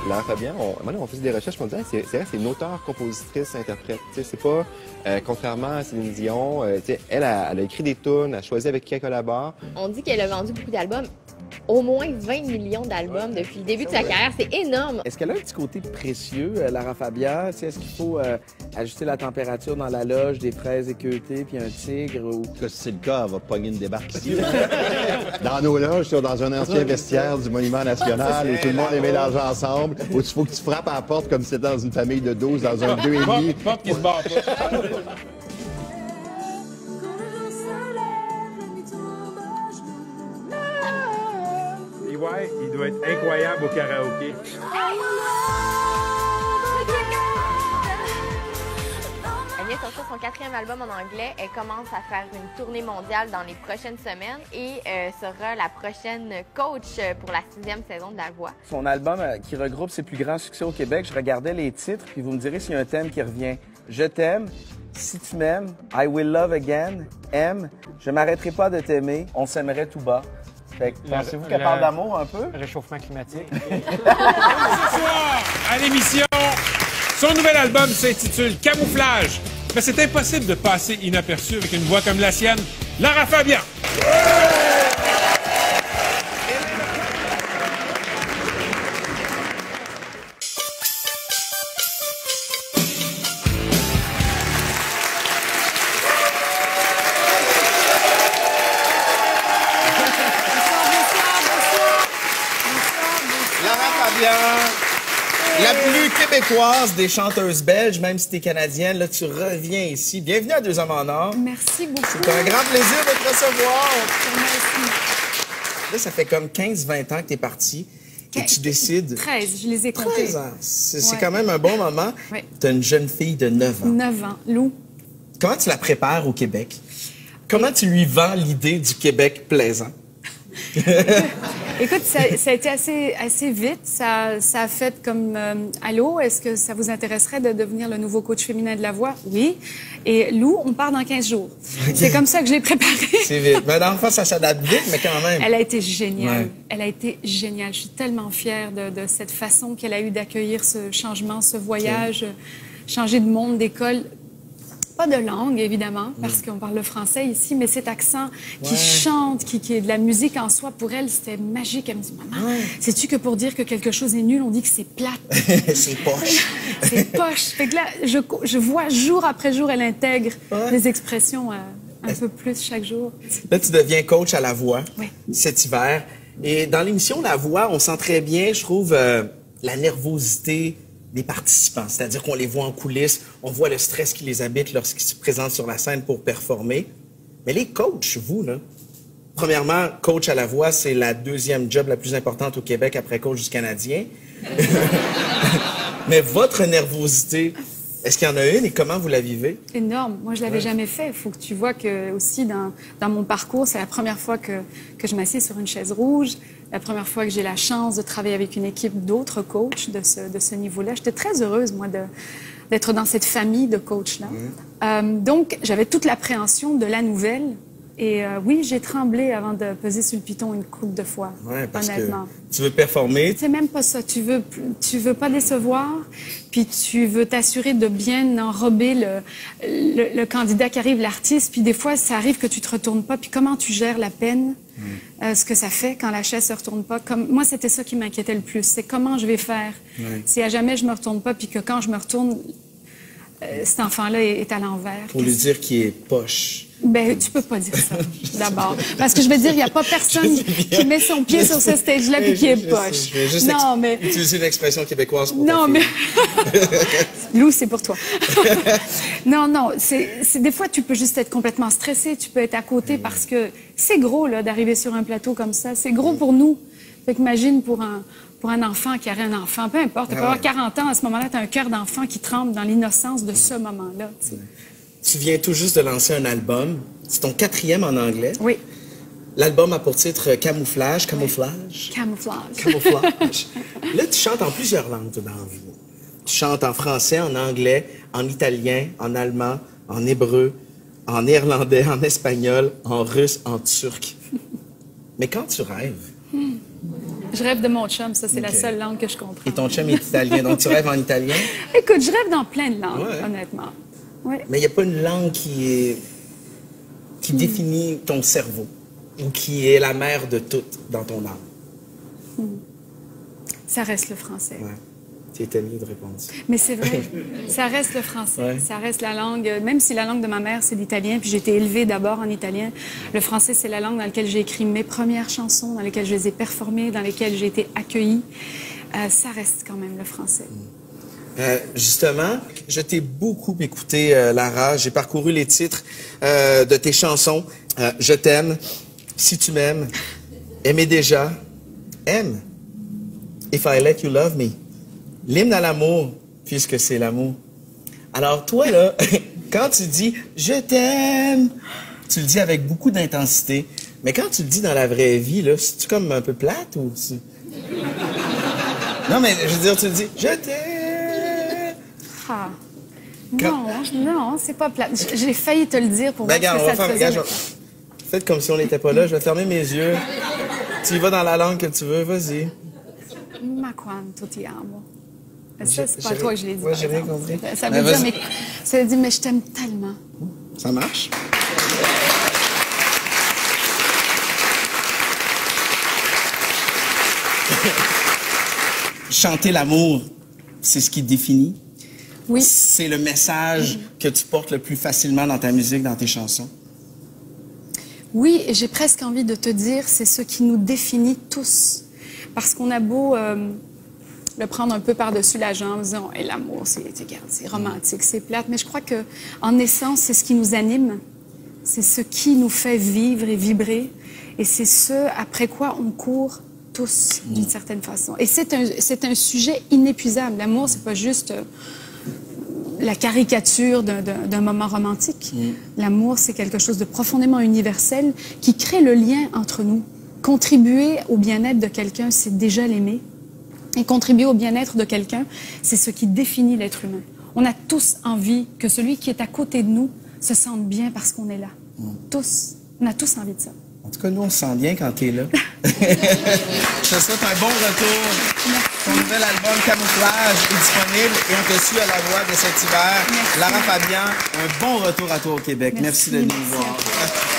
Lara Fabian, on faisait des recherches, on disait, c'est vrai, c'est une auteure, compositrice, interprète. C'est pas, contrairement à Céline Dion, elle a écrit des tunes, elle a choisi avec qui elle collabore. On dit qu'elle a vendu beaucoup d'albums. Au moins 20 millions d'albums depuis le début de sa carrière. C'est énorme. Est-ce qu'elle a un petit côté précieux, Lara Fabian? Est-ce qu'il faut ajuster la température dans la loge, des fraises équeutées, puis un tigre? Ou... Si c'est le cas, elle va pogner une débarque ici. Dans nos loges, dans un ancien vestiaire du Monument national, où tout le monde est mélangé ensemble, où il faut que tu frappes à la porte comme si c'était dans une famille de 12, dans un 2,5. Porte qui se barre pas. Ouais, il doit être incroyable au karaoké. Elle vient sortir son 4e album en anglais. Elle commence à faire une tournée mondiale dans les prochaines semaines et sera la prochaine coach pour la 6e saison de La Voix. Son album qui regroupe ses plus grands succès au Québec, je regardais les titres, puis vous me direz s'il y a un thème qui revient. Je t'aime, si tu m'aimes, I will love again, aime, je m'arrêterai pas de t'aimer, on s'aimerait tout bas. Pensez-vous qu'elle parle d'amour un peu? Réchauffement climatique. Ce soir, à l'émission, son nouvel album s'intitule Camouflage. Mais c'est impossible de passer inaperçu avec une voix comme la sienne, Lara Fabian. La plus québécoise des chanteuses belges, même si t'es canadienne, là, tu reviens ici. Bienvenue à Deux Hommes en Or. Merci beaucoup. C'est un grand plaisir de te recevoir. Merci. Là, ça fait comme 15-20 ans que t'es partie et tu décides... 13, je les ai comptés. 13 ans. C'est quand même un bon moment. Oui. T'as une jeune fille de 9 ans. 9 ans. Lou. Comment tu la prépares au Québec? Comment tu lui vends l'idée du Québec plaisant? Écoute, ça a été assez vite. Ça a fait comme allô, est-ce que ça vous intéresserait de devenir le nouveau coach féminin de La Voix? Oui. Et Lou, on part dans 15 jours. Okay. C'est comme ça que je l'ai préparé. C'est vite. Mais dans le fond, ça s'adapte vite, mais quand même. Elle a été géniale. Ouais. Elle a été géniale. Je suis tellement fière de cette façon qu'elle a eu d'accueillir ce changement, ce voyage, changer de monde, d'école. Pas de langue, évidemment, parce qu'on parle le français ici, mais cet accent qui chante, qui est de la musique en soi, pour elle, c'était magique. Elle me dit, maman, sais-tu que pour dire que quelque chose est nul, on dit que c'est plate? C'est poche. C'est poche. Fait que là, je vois jour après jour, elle intègre des expressions un peu plus chaque jour. Là, tu deviens coach à La Voix cet hiver. Et dans l'émission La Voix, on sent très bien, je trouve, la nervosité des participants. C'est-à-dire qu'on les voit en coulisses, on voit le stress qui les habite lorsqu'ils se présentent sur la scène pour performer. Mais les coachs, vous, là, premièrement, coach à La Voix, c'est la 2e job la plus importante au Québec après coach du Canadien. Mais votre nervosité, est-ce qu'il y en a une et comment vous la vivez? Énorme. Moi, je l'avais jamais fait. Il faut que tu vois que aussi dans mon parcours, c'est la première fois que je m'assieds sur une chaise rouge, la première fois que j'ai la chance de travailler avec une équipe d'autres coachs de ce niveau-là. J'étais très heureuse, moi, d'être dans cette famille de coachs-là. Donc, j'avais toute l'appréhension de la nouvelle. Et oui, j'ai tremblé avant de peser sur le piton une couple de fois, parce honnêtement. Que tu veux performer. C'est même pas ça. Tu veux pas décevoir, puis tu veux t'assurer de bien enrober le candidat qui arrive, l'artiste. Puis des fois, ça arrive que tu te retournes pas. Puis comment tu gères la peine, ce que ça fait quand la chaise se retourne pas. Moi, c'était ça qui m'inquiétait le plus. C'est comment je vais faire si à jamais je me retourne pas, puis que quand je me retourne, cet enfant-là est à l'envers. Pour lui dire qu'il est poche. Ben, tu peux pas dire ça, d'abord. Parce que je veux dire, il n'y a pas personne qui met son pied sur ce stage-là et qui est poche. Je vais juste utiliser une expression québécoise pour non, mais Lou, c'est pour toi. Non, des fois, tu peux juste être complètement stressé. Tu peux être à côté parce que c'est gros, là, d'arriver sur un plateau comme ça. C'est gros pour nous. Fait qu'imagine pour un enfant qui aurait un enfant, peu importe. Tu peux avoir 40 ans, à ce moment-là, tu as un cœur d'enfant qui tremble dans l'innocence de ce moment-là. Tu viens tout juste de lancer un album. C'est ton 4e en anglais. Oui. L'album a pour titre Camouflage. Camouflage. Camouflage. Camouflage. Là, tu chantes en plusieurs langues dans la vie. Tu chantes en français, en anglais, en italien, en allemand, en hébreu, en néerlandais, en espagnol, en russe, en turc. Mais quand tu rêves... Je rêve de mon chum, ça, c'est la Ok. seule langue que je comprends. Et ton chum est italien, donc tu rêves en italien. Écoute, je rêve dans plein de langues, Ouais. honnêtement. Ouais. Mais il n'y a pas une langue qui définit ton cerveau ou qui est la mère de toutes dans ton âme. Ça reste le français. Ouais. Tu étais mieux de répondre. Mais c'est vrai, ça reste le français. Ouais. Ça reste la langue, même si la langue de ma mère, c'est l'italien, puis j'ai été élevée d'abord en italien. Le français, c'est la langue dans laquelle j'ai écrit mes premières chansons, dans lesquelles je les ai performées, dans lesquelles j'ai été accueillie. Ça reste quand même le français. Justement, je t'ai beaucoup écouté, Lara. J'ai parcouru les titres de tes chansons. Je t'aime, Si tu m'aimes, Aimer déjà, Aime, If I Let You Love Me, l'hymne à l'amour, puisque c'est l'amour. Alors toi, là, quand tu dis « je t'aime », tu le dis avec beaucoup d'intensité. Mais quand tu le dis dans la vraie vie, là, c'est-tu comme un peu plate ou... Non, mais je veux dire, tu le dis « je t'aime ». Ah. Non, c'est pas plat. J'ai failli te le dire pour Ben, voir regarde, ce on que va ça te faire... faisait. Regarde, faites comme si on n'était pas là. Je vais fermer mes yeux. Tu y vas dans la langue que tu veux. Vas-y. Ma quanto ti amo. Ça, c'est pas J'ai- toi que je l'ai dit. ouais, par j'ai rien exemple. compris. Ça Ben, veut dire, vas-y. ça veut dire, mais je t'aime tellement. Ça marche? Chanter l'amour, c'est ce qui te définit. Oui. C'est le message que tu portes le plus facilement dans ta musique, dans tes chansons. Oui, et j'ai presque envie de te dire, c'est ce qui nous définit tous. Parce qu'on a beau le prendre un peu par-dessus la jambe, en disant, et l'amour, c'est romantique, c'est plate. Mais je crois que, en essence, c'est ce qui nous anime. C'est ce qui nous fait vivre et vibrer. Et c'est ce après quoi on court tous, d'une certaine façon. Et c'est un sujet inépuisable. L'amour, c'est pas juste la caricature d'un moment romantique. L'amour, c'est quelque chose de profondément universel qui crée le lien entre nous. Contribuer au bien-être de quelqu'un, c'est déjà l'aimer. Et contribuer au bien-être de quelqu'un, c'est ce qui définit l'être humain. On a tous envie que celui qui est à côté de nous se sente bien parce qu'on est là. Tous. On a tous envie de ça. En tout cas, nous, on se sent bien quand t'es là. Je te souhaite un bon retour. Ton nouvel album Camouflage est disponible et on te suit à la voix de cet hiver. Merci. Lara Fabian, un bon retour à toi au Québec. Merci de nous Merci à voir. toi.